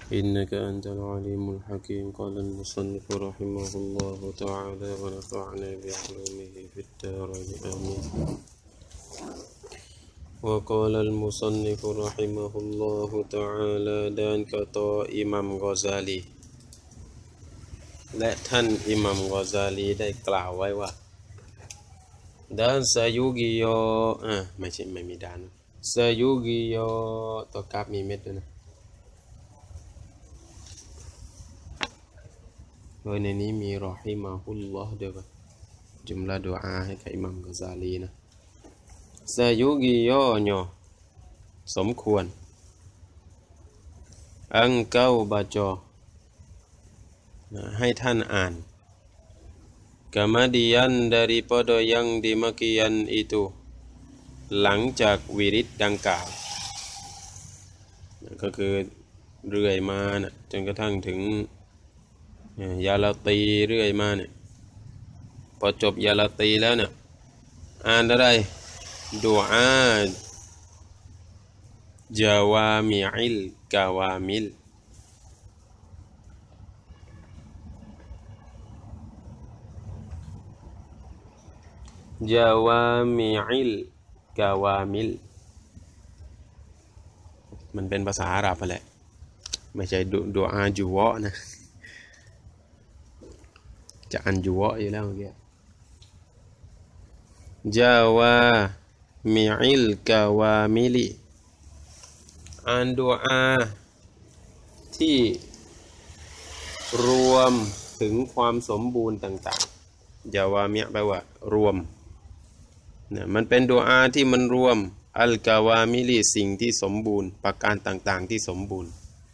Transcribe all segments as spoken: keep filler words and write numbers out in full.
إنك أنت العليم الحكيم قال المصنف رحمه الله تعالى ونفعنا بعلومه في الدارين آمين وقال المصنف رحمه الله تعالى ด้านกตออิหม่ามกอซาลีและท่านอิหม่ามกอซาลีได้กล่าวไว้ว่าด้านซายุกิโยอ่ะไม่ใช่ไม่มีด้านซายุกิโยตัวกราฟมีเม็ดด้วยนะโดยในนี้มีรอฮิมะฮุลลอฮ์ด้วยป่ะจุมละดุอาให้กับอิหม่ามกอซาลีนะซายุกิโยญอสมควรอังเก้าบาจอให้ท่านอ่านkemudian daripada yang demikian itu หลังจากวิริตดังกล่าวก็คือเรื่อยมานะจนกระทั่งถึงยาลาตีเรื่อยมาเนี่ยพอจบยาลาตีแล้วเนี่ยอ่านอะไรดุอาจาวามิอิลกาวามิลจาวามิอิลกาวามิลมันเป็นภาษาอาหรับแหละไม่ใช่ดุอาจุวะนะจะอันจุวะอยู่แล้วเมื่อกี้จาวามิอิลกาวามิลิอ่านดุอาที่รวมถึงความสมบูรณ์ต่างๆจาวามิแปลว่ารวมเนี่ยมันเป็นดุอาที่มันรวมอัลกาวามิลีสิ่งที่สมบูรณ์ประการต่างๆที่สมบูรณ์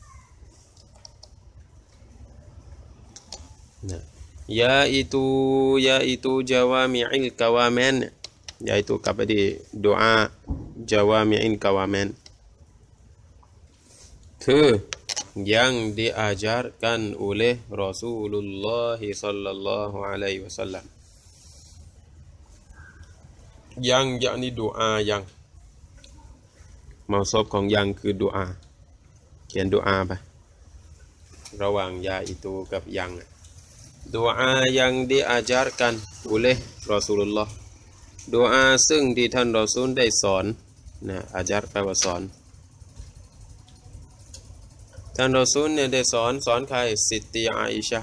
นะยาอิตูยาอิตูจาวามิอิลกาวาเมนยาอิตูกลับไปที่ดุอาจาวามิอิลกาวาเมนคือyang diajarkan oleh Rasulullah sallallahu alaihi wasallamยังyakni doa yangมาซอบของยังคือดุอาเขียนดุอาไประหว่างยาอิตูกับยังดุอาyang diajarkan oleh Rasulullah ดุอาซึ่งที่ท่านรอซูลได้สอนนะอาจารย์แปลว่าสอนท่านรอซูลเนี่ยได้สอนสอนใครสิทธิอาอิชะ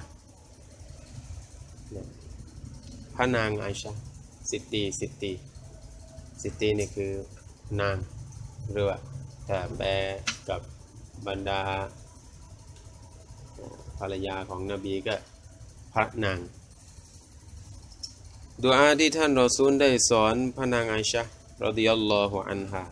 พระนางอาอิชะสิทธิสิทธิสิทธินี่คือนางหรือว่าแต่แปลกับบรรดาภรรยาของนบีก็พระนางดุอาที่ท่านรอซูลได้สอนพระนางอาอิชะห์รอฎิยัลลอฮุอันฮา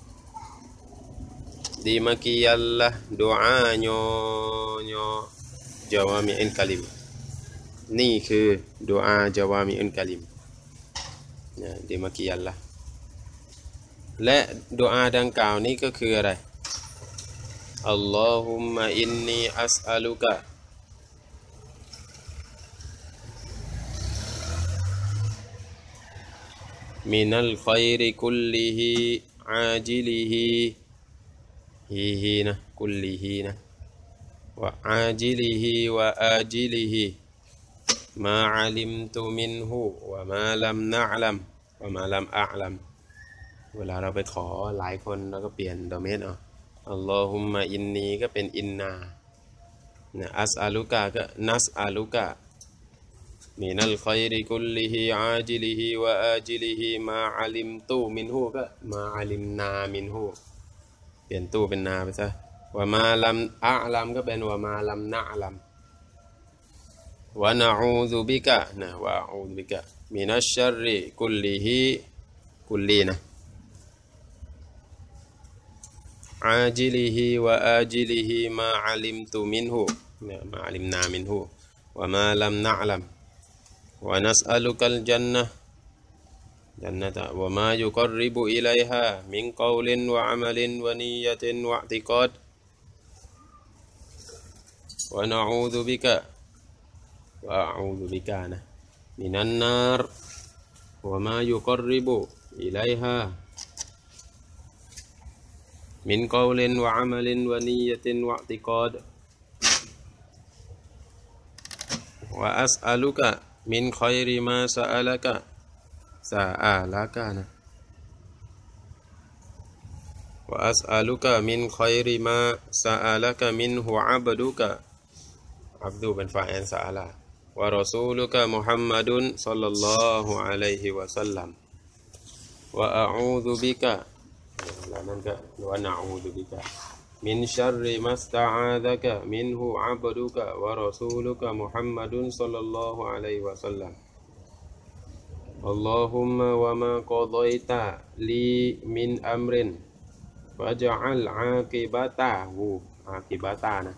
demikianlah doanya jawami'ul kalim นี่คือดุอาจาวามิอุลกะลิมนะเดมากิยัลละและดุอาดังกล่าวนี้ก็คืออะไรอัลลอฮุมมะอินนีอัสอะลุกะมินัลค็อยริกุลลิฮิอาจิลิฮิฮีฮีนะกุลลิฮีนะวะอาจิลิฮิวะอาจิลิฮิมาอะลิมตุมินฮูวะมาลัมนะอ์ลัมวะมาลัมอะอ์ลัมเวลาเราไปขอหลายคนเราก็เปลี่ยนดอเมนเอาอัลลอฮุมมะอินนีก็เป็นอินนานะอัสอะลุกะก็นัสอะลุกะมินัลค็อยริกุลลิฮิอาจิลิฮิวะอาจิลิฮิมาอะลิมตุมินฮูก็มาอะลิมนามินฮูเปลี่ยนตู้เป็นนาไปซะวะมาลัมอะอ์ลัมก็เป็นวะมาลัมนะอ์ลัมวะนะอูซุบิกะนะวะอูซุบิกะมินัชชัรริกุลลิฮิกุลลีนะอาจิลิฮิวะอาจิลิฮิมาอะลิมตุมินฮูนะมาอะลิมนามินฮูวะมาลัมนะอ์ลัมวะนัสอะลุกัลญันนะห์จันนะตะวะมายุกัรริบุอิลัยฮามินกอลินวะอะมะลินวะนียะตินวะอิติกอดวะนะอูซุบิกะวะอูซุบิกะนะมินันนารวะมายุกัรริบุอิลัยฮา من قول وعمل ونية واعتقاد วะอัสอัลุกะมินคอยริมาซาอัลกะซาอาลากะนะวะอัสอัลุกะมินคอยริมาซาอัลกะมินฮุอับดุกะอับดุเป็นฟาอิลซาอัลวะรอซูลุกะมุฮัมมัดุนศ็อลลัลลอฮุอะลัยฮิวะซัลลัมวะอะอูซุบิกะแล้วนั่นก็วะนะอูซุบิกะมินชัรริมัสตะอาซะกะมินฮุอับดุกะวะรอซูลุกะมุฮัมมัดุนศ็อลลัลลอฮุอะลัยฮิวะซัลลัมอัลลอฮุมมะวะมาฆอฎอยตะลีมินอัมรินฟะญะอัลอากิบะตะฮูอากิบะตะนะ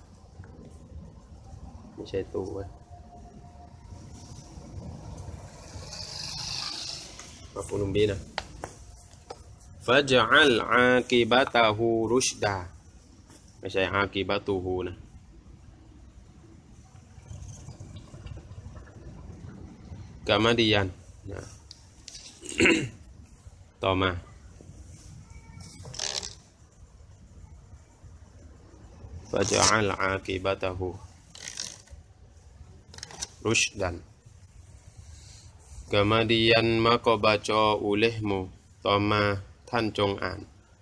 ไม่ใช่ตัวเว้ยมาฟูลุมบีนะฟะญะอัลอากิบะตะฮูรุชดาไม่ใช่อากิบะตูฮูนะกามาดิยันนะต่อมาฟะญะอัลอากิบะตะฮูรุชดัน Kemudian maka baca olehmu Tomaท่านจงอ่าน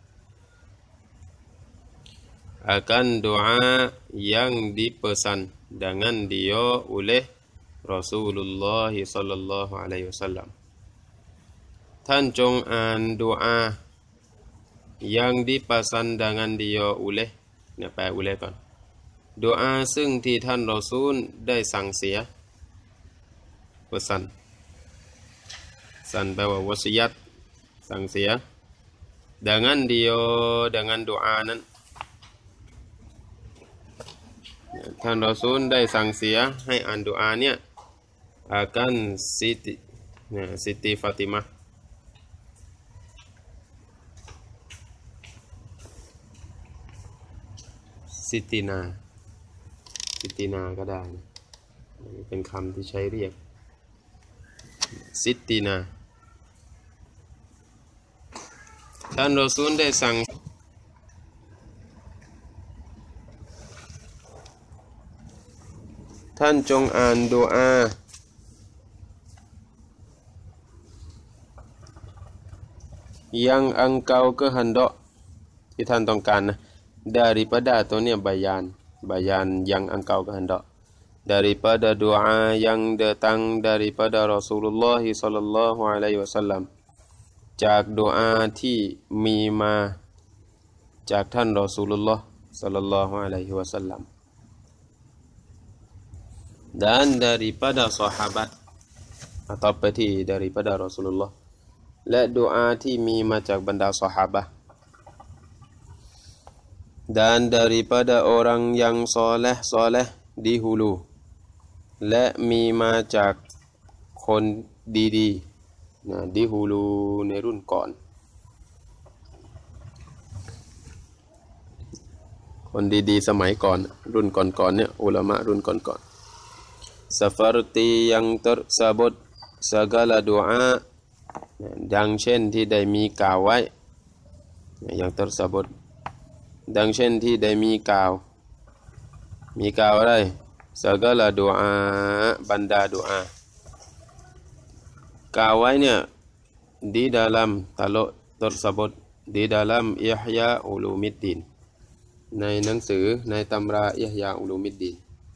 akan doa yang dipesan dengan dia oleh Rasulullah sallallahu alaihi wasallam ท่านจงอ่านดุอา yang dipesan dengan dia oleh เนี่ยแปล oleh ก่อนดุอาซึ่งที่ท่านรอซูลได้สั่งเสีย pesan สั่นแปลว่าวะซียัตสั่งเสีย dengan dia dengan doa นั้นท่านรอซูลได้สั่งเสียให้อ่านดุอาเนี่ย akan Siti เนี่ย Siti Fatimah Sitina Sitina ก็ได้นะเป็นคำที่ใช้เรียก Sitina ท่านรอซูลได้สั่งท่านจงอ่านดุอาyang engkau kehendak ที่ท่านต้องการนะ daripada ตัวเนี่ยบายานบายาน yang engkau kehendak daripada doa yang datang daripada Rasulullah sallallahu alaihi wasallam จากดุอาที่มีมาจากท่านรอซูลุลลอฮ์ศ็อลลัลลอฮุอะลัยฮิวะซัลลัม dan daripada sahabat atau peti daripada Rasulullah และดุอาที่มีมาจากบรรดาซอฮาบะห์ dan daripada orang yang soleh soleh dihulu และมีมาจากคนดีๆนะดิฮูลูในรุ่นก่อนคนดีๆสมัยก่อนรุ่นก่อนๆเนี่ยอุลามะรุ่นก่อนๆ seperti yang tersebut segala doa ดังเช่นที่ได้มีกล่าวไว้ yang tersebut ดังเช่นที่ได้มีกล่าวมีกล่าวอะไร segala doa บรรดาดุอากล่าวไว้เนี่ย di dalam taluk tersebut di dalam Ihya Ulumiddin ในหนังสือในตำรา Ihya Ulumiddin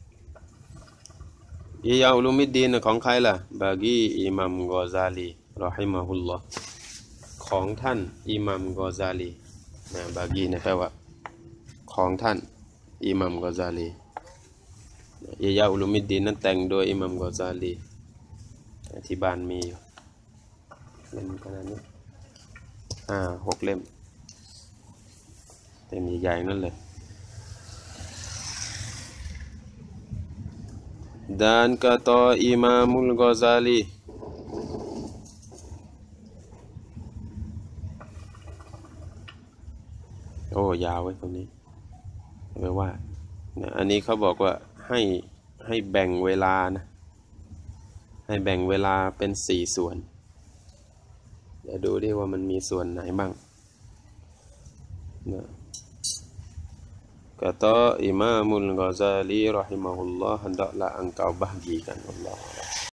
Ihya Ulumiddin ของใครล่ะ bagi Imam Ghazali rahimahullah ของท่านอิหมัมกอซาลีนะบากีนะแปลว่าของท่านอิหมัมกอซาลีอิยาอุลุมิดดีนนั้นแต่งโดยอิหมัมกอซาลีที่บ้านมีอยู่เล่มขนาดนี้อ่าหกเล่มเต็มใหญ่ๆนั่นเลย dan kata Imamul Ghazaliโอ้ยาวไว้ตรงนี้แปลว่านะอันนี้เขาบอกว่าให้ให้แบ่งเวลานะให้แบ่งเวลาเป็นสี่ส่วนเดี๋ยวดูดิว่ามันมีส่วนไหนบ้างนะก Kata Imamul Ghazali rahimahullah, hendaklah engkau bahagikan Allah.